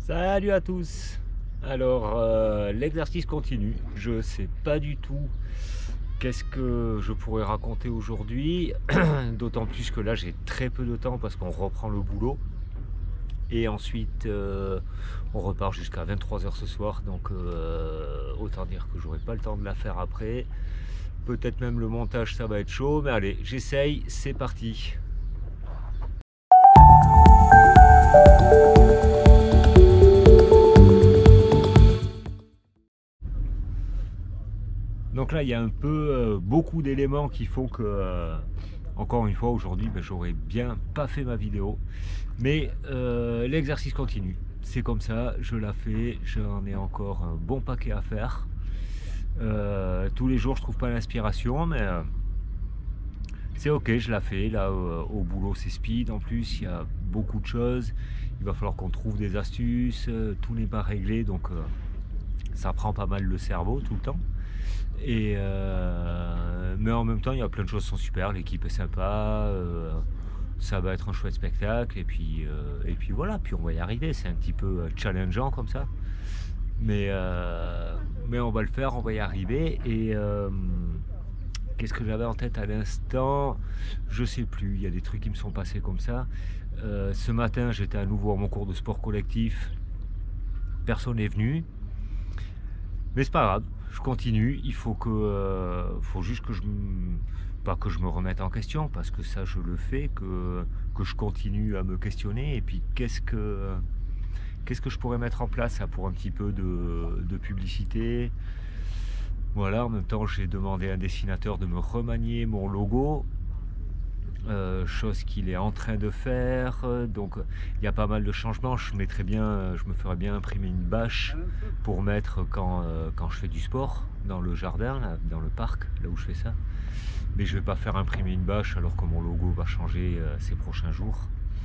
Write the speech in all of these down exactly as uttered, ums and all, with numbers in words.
Salut à tous. Alors euh, l'exercice continue. Je sais pas du tout qu'est-ce que je pourrais raconter aujourd'hui, d'autant plus que là j'ai très peu de temps parce qu'on reprend le boulot et ensuite euh, on repart jusqu'à vingt-trois heures ce soir, donc euh, autant dire que j'aurai pas le temps de la faire après. Peut-être même le montage ça va être chaud, mais allez, j'essaye, c'est parti. Donc là, il y a un peu euh, beaucoup d'éléments qui font que, euh, encore une fois, aujourd'hui, ben, j'aurais bien pas fait ma vidéo. Mais euh, l'exercice continue. C'est comme ça, je la fais. J'en ai encore un bon paquet à faire. Euh, tous les jours, je trouve pas l'inspiration, mais euh, c'est ok, je la fais. Là, euh, au boulot, c'est speed. En plus, il y a beaucoup de choses. Il va falloir qu'on trouve des astuces. Euh, tout n'est pas réglé, donc euh, ça prend pas mal le cerveau tout le temps. Et euh, mais en même temps, il y a plein de choses qui sont super. L'équipe est sympa, euh, ça va être un chouette spectacle. Et puis, euh, et puis voilà, puis on va y arriver. C'est un petit peu challengeant comme ça. Mais, euh, mais on va le faire, on va y arriver. Et euh, qu'est-ce que j'avais en tête à l'instant? Je sais plus. Il y a des trucs qui me sont passés comme ça. Euh, ce matin, j'étais à nouveau à mon cours de sport collectif. Personne n'est venu. Mais c'est pas grave, je continue. Il faut que, euh, faut juste que je, pas que je me remette en question, parce que ça je le fais, que, que je continue à me questionner. Et puis qu'est-ce que, qu'est-ce que je pourrais mettre en place pour un petit peu de, de publicité. Voilà, en même temps j'ai demandé à un dessinateur de me remanier mon logo. Euh, chose qu'il est en train de faire, donc il y a pas mal de changements. Je mettrais bien, je me ferais bien imprimer une bâche pour mettre quand, euh, quand je fais du sport dans le jardin, là, dans le parc, là où je fais ça. Mais je vais pas faire imprimer une bâche alors que mon logo va changer euh, ces prochains jours.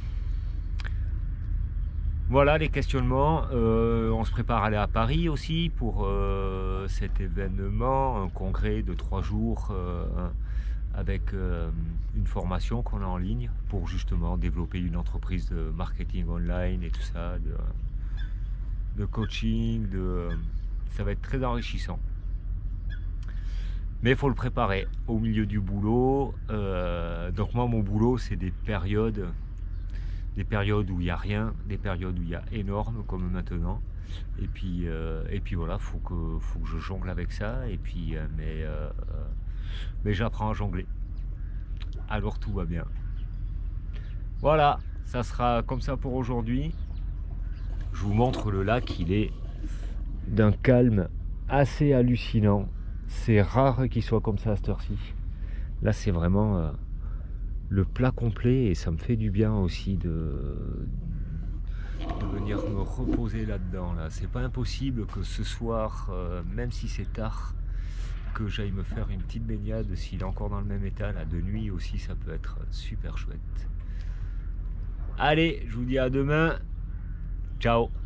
Voilà les questionnements. Euh, on se prépare à aller à Paris aussi pour euh, cet événement, un congrès de trois jours. Euh, avec euh, une formation qu'on a en ligne pour justement développer une entreprise de marketing online et tout ça, de, de coaching, de, ça va être très enrichissant. Mais il faut le préparer au milieu du boulot. Euh, donc moi, mon boulot, c'est des périodes, des périodes où il n'y a rien, des périodes où il y a énorme, comme maintenant. Et puis, euh, et puis voilà, faut que, faut que je jongle avec ça. Et puis, euh, mais, euh, mais j'apprends à jongler. Alors tout va bien. Voilà, ça sera comme ça pour aujourd'hui. Je vous montre le lac, il est d'un calme assez hallucinant. C'est rare qu'il soit comme ça à cette heure-ci. Là, c'est vraiment euh, le plat complet et ça me fait du bien aussi de, de venir me reposer là-dedans. Là. C'est pas impossible que ce soir, euh, même si c'est tard, que j'aille me faire une petite baignade s'il est encore dans le même état. Là, de nuit aussi, ça peut être super chouette. Allez, je vous dis à demain. Ciao.